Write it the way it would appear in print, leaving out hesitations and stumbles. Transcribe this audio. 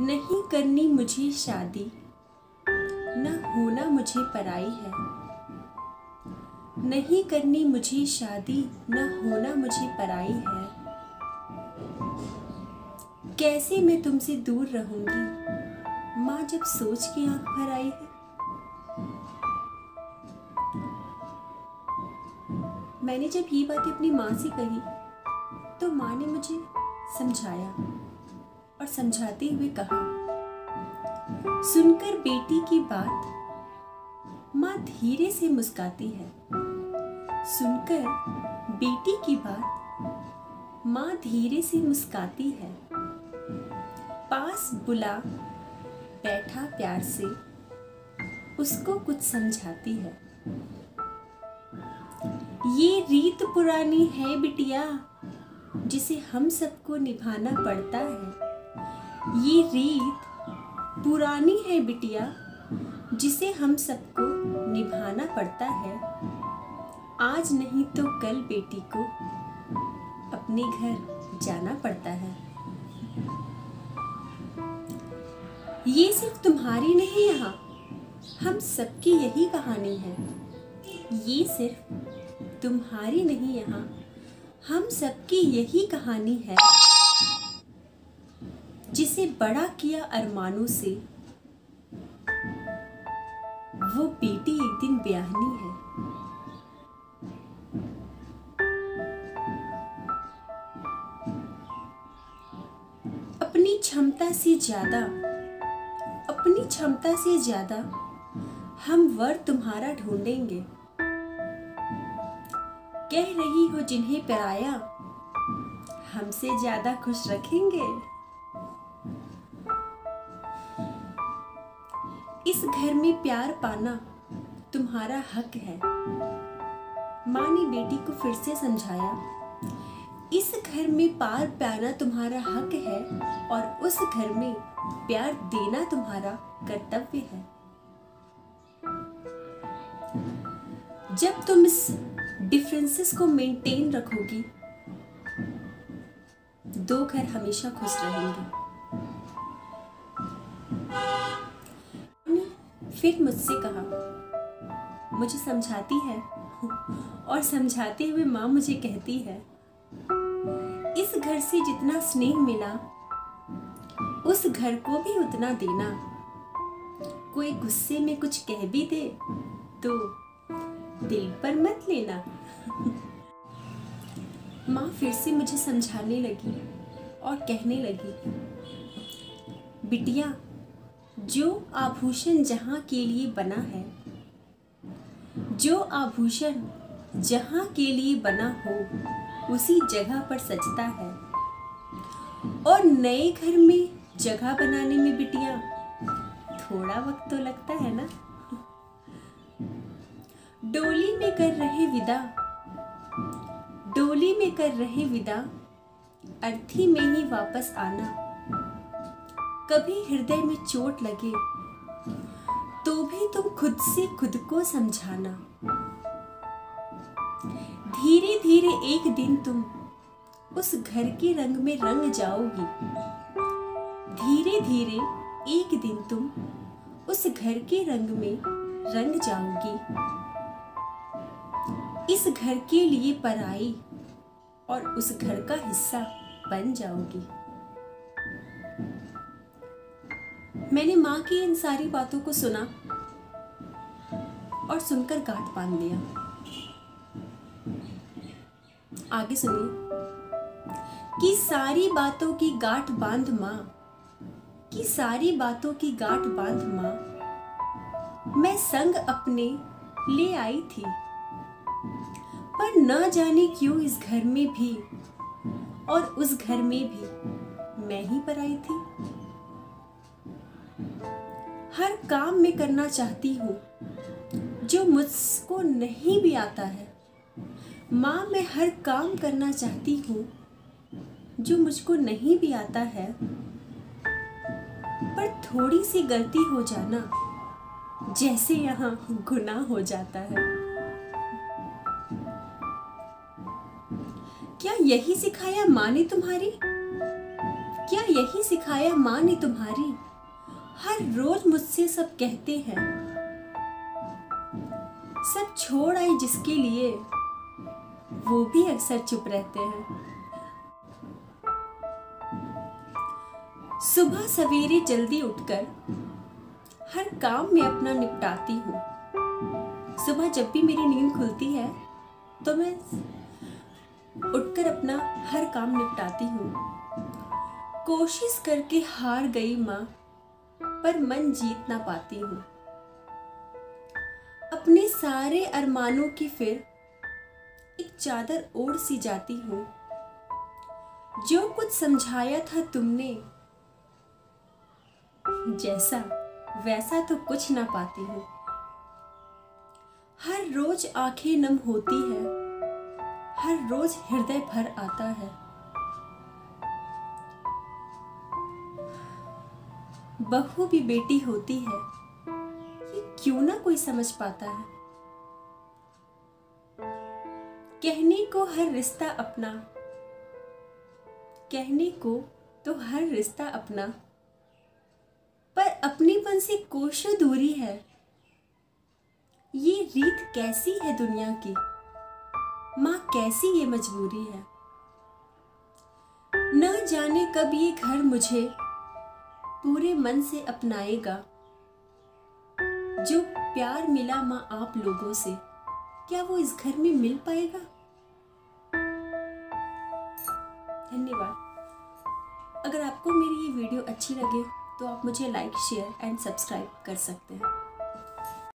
नहीं करनी मुझे शादी, न होना मुझे पराई है। नहीं करनी मुझे शादी, न होना मुझे पराई है। कैसे मैं तुमसे दूर रहूंगी, माँ जब सोच के आंख भर आई है। मैंने जब ये बातें अपनी माँ से कही तो माँ ने मुझे समझाया और समझाते हुए कहा, सुनकर बेटी की बात माँ धीरे से मुस्काती है। सुनकर बेटी की बात माँ धीरे से मुस्काती है। पास बुला बैठा प्यार से उसको कुछ समझाती है। ये रीत पुरानी है बिटिया, जिसे हम सबको निभाना पड़ता है। ये रीत पुरानी है बिटिया, जिसे हम सबको निभाना पड़ता है। आज नहीं तो कल बेटी को अपने घर जाना पड़ता है। ये सिर्फ तुम्हारी नहीं, यहाँ हम सबकी यही कहानी है। ये सिर्फ तुम्हारी नहीं, यहाँ हम सबकी यही कहानी है। जिसे बड़ा किया अरमानों से, वो बेटी एक दिन ब्याहनी है। अपनी क्षमता से ज्यादा हम वर तुम्हारा ढूंढेंगे। कह रही हो जिन्हें पराया, हमसे ज्यादा खुश रखेंगे। इस घर में प्यार पाना तुम्हारा हक है। माँ ने बेटी को फिर से समझाया, इस घर में प्यार पाना तुम्हारा हक है और उस घर में प्यार देना तुम्हारा कर्तव्य है। जब तुम इस डिफरेंसेस को मेंटेन रखोगी, दो घर हमेशा खुश रहेंगे। फिर मुझसे कहा, मुझे समझाती है और समझाते हुए माँ मुझे कहती है, इस घर से जितना स्नेह मिला उस घर को भी उतना देना। कोई गुस्से में कुछ कह भी दे तो दिल पर मत लेना। माँ फिर से मुझे समझाने लगी और कहने लगी, बिटिया, जो आभूषण जहाँ के लिए बना है, जो आभूषण जहाँ के लिए बना हो उसी जगह पर सजता है। और नए घर में जगह बनाने में बिटिया थोड़ा वक्त तो लगता है ना। डोली में कर रहे विदा, अर्थी में ही वापस आना। कभी हृदय में चोट लगे तो भी तुम खुद से खुद को समझाना। धीरे धीरे एक दिन तुम उस घर के रंग में रंग जाओगी। धीरे धीरे एक दिन तुम उस घर के रंग में रंग जाओगी। इस घर के लिए पराई और उस घर का हिस्सा बन जाओगी। मैंने माँ की इन सारी बातों को सुना और सुनकर गांठ बांध लिया। आगे सुनिए कि सारी बातों की गांठ बांध माँ, कि सारी बातों की गांठ बांध माँ, मैं संग अपने ले आई थी। पर न जाने क्यों इस घर में भी और उस घर में भी मैं ही पर आई थी। हर काम में करना चाहती हूँ जो मुझको नहीं भी आता है। माँ, मैं हर काम करना चाहती हूँ जो मुझको नहीं भी आता है। पर थोड़ी सी गलती हो जाना जैसे यहाँ गुनाह हो जाता है। क्या यही सिखाया माँ ने तुम्हारी? क्या यही सिखाया माँ ने तुम्हारी? हर रोज मुझसे सब कहते हैं, सब छोड़ आई जिसके लिए वो भी अक्सर चुप रहते हैं। सुबह सवेरे जल्दी उठकर हर काम में अपना निपटाती हूँ। सुबह जब भी मेरी नींद खुलती है तो मैं उठकर अपना हर काम निपटाती हूँ। कोशिश करके हार गई माँ, पर मन जीत ना पाती हूँ। अपने सारे अरमानों की फिर एक चादर ओढ़ सी जाती हूँ। जो कुछ समझाया था तुमने, जैसा वैसा तो कुछ ना पाती हूँ। हर रोज आंखें नम होती है, हर रोज हृदय भर आता है। बहू भी बेटी होती है, ये क्यों ना कोई समझ पाता है। कहने को हर रिश्ता अपना, कहने को तो हर रिश्ता अपना, पर अपनेपन से कोसों दूरी है। ये रीत कैसी है दुनिया की, माँ कैसी ये मजबूरी है। न जाने कब ये घर मुझे पूरे मन से अपनाएगा। जो प्यार मिला माँ आप लोगों से, क्या वो इस घर में मिल पाएगा? धन्यवाद। अगर आपको मेरी ये वीडियो अच्छी लगे तो आप मुझे लाइक, शेयर एंड सब्सक्राइब कर सकते हैं।